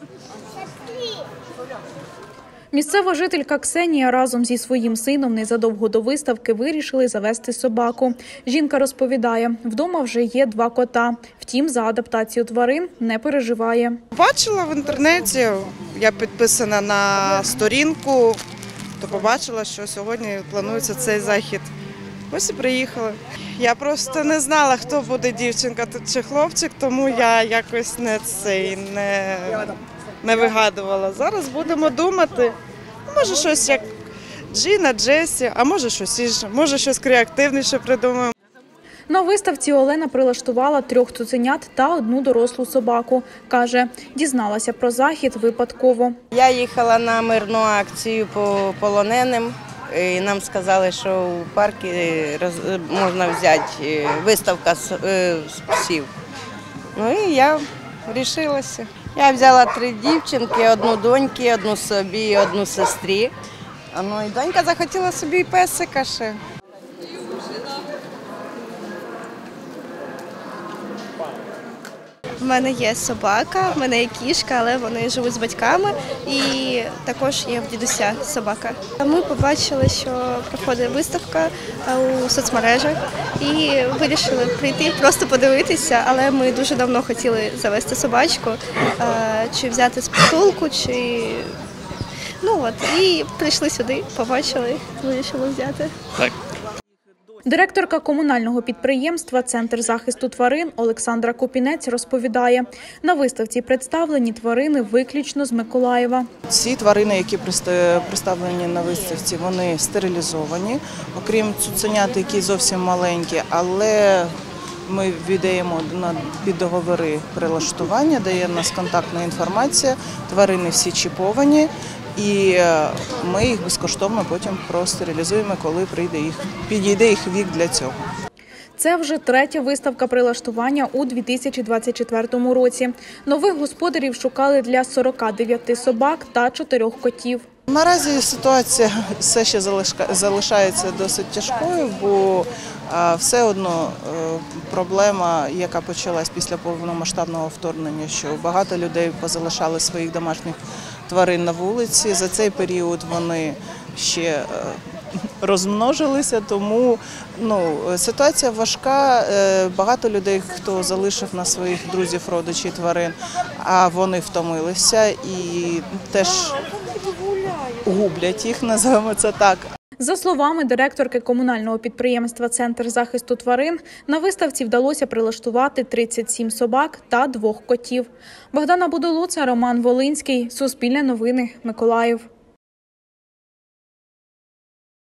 Місцева жителька Ксенія разом зі своїм сином незадовго до виставки вирішили завести собаку. Жінка розповідає, вдома вже є 2 кота. Втім, за адаптацію тварин не переживає. Бачила в інтернеті, я підписана на сторінку, то побачила, що сьогодні планується цей захід. Ось і приїхали. Я просто не знала, хто буде дівчинка чи хлопчик, тому я якось не вигадувала. Зараз будемо думати, може щось як Джина, Джесі, а може щось інше, може щось креативніше придумаємо. На виставці Олена прилаштувала 3 цуценят та 1 дорослу собаку. Каже, дізналася про захід випадково. Я їхала на мирну акцію по полоненим. І нам сказали, що у парку можна взяти виставка з псів. Ну і я вирішилася. Я взяла 3 дівчинки, 1 доньки, 1 собі і 1 сестрі. Ну і донька захотіла собі і песика ще. У мене є собака, в мене є кішка, але вони живуть з батьками, і також є в дідуся собака. Ми побачили, що проходить виставка у соцмережах і вирішили прийти, просто подивитися, але ми дуже давно хотіли завести собачку, чи взяти з притулку, чи… І прийшли сюди, побачили, вирішили взяти. Так. Директорка комунального підприємства «Центр захисту тварин» Олександра Купінець розповідає, на виставці представлені тварини виключно з Миколаєва. Ці тварини, які представлені на виставці, вони стерилізовані, окрім цуценят, які зовсім маленькі, але ми віддаємо під договори прилаштування, де є в нас контактна інформація, тварини всі чіповані. І ми їх безкоштовно потім простерилізуємо, коли підійде їх вік для цього. Це вже 3-я виставка прилаштування у 2024 році. Нових господарів шукали для 49 собак та 4 котів. Наразі ситуація все ще залишається досить тяжкою, бо все одно проблема, яка почалась після повномасштабного вторгнення, що багато людей позалишали своїх домашніх тварин на вулиці. За цей період вони ще розмножилися, тому ситуація важка. Багато людей, хто залишив на своїх друзів, родичів тварин, а вони втомилися і теж гублять їх, називаємо це так. За словами директорки комунального підприємства «Центр захисту тварин», на виставці вдалося прилаштувати 37 собак та 2 котів. Богдана Будулуца, Роман Волинський, Суспільне новини, Миколаїв.